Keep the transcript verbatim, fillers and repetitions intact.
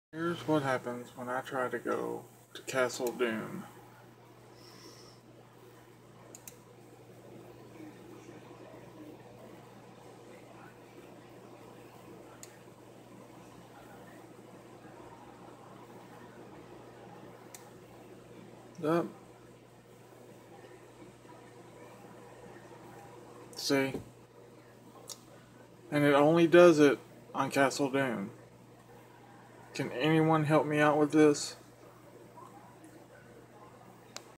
Here's what happens when I try to go to Castle Doom. Up. See? And it only does it on Castle Doom. Can anyone help me out with this?